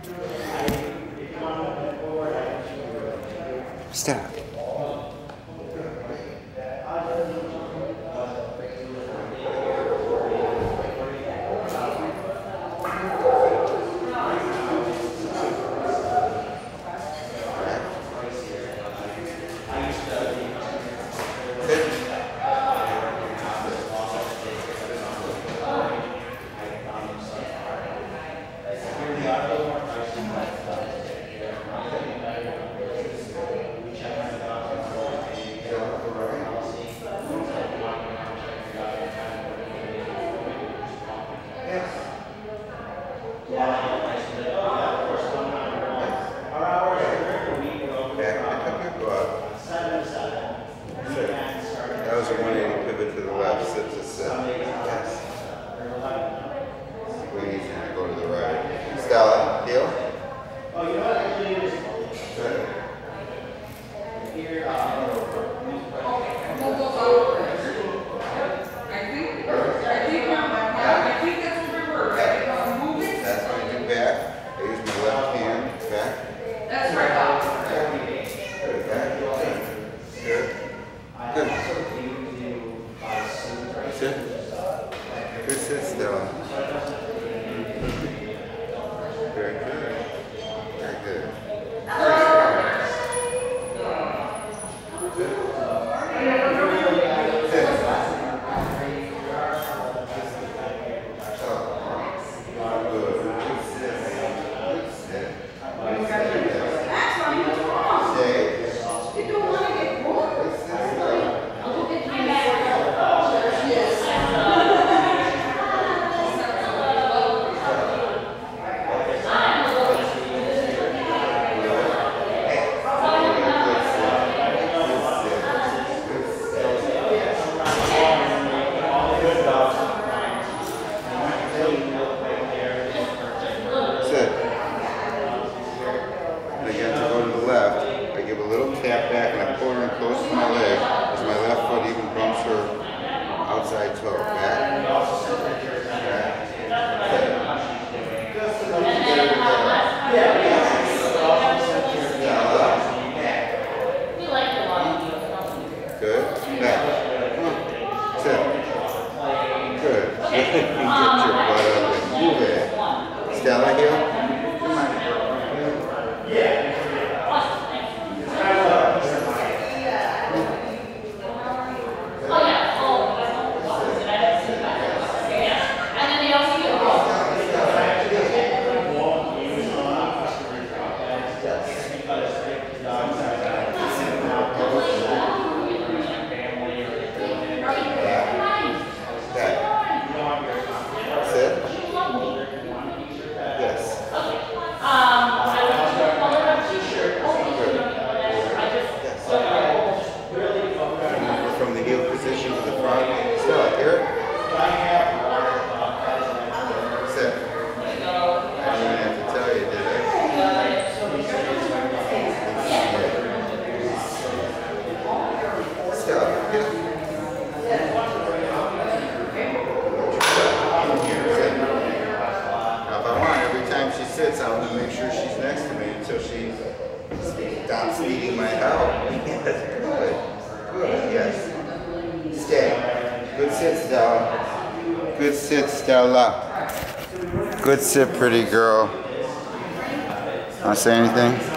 Stop. That was a 180 pivot to the left, sit to sit. Yes. We need to go to the right. Stella, heel. Oh, you know what? Actually, it is. Good. Here, I think that's what we were, right? Moving. That's what I do back. I use my left hand back. That's right. Good. Back. Good. Good. Sit. Good sit, Stella. Very good. Very good. Tap back and I pull her in close to my leg as my left foot even bumps her outside toe. Back. Good. Back. Come on. Sit. Good. Get your butt up and move it. Stella heel. Come on. Yeah. I'm going to make sure she's next to me until she stops needing my help. Yes, good. Good, yes. Stay. Good sit, Stella. Good sit, Stella. Good sit, pretty girl. Want to say anything?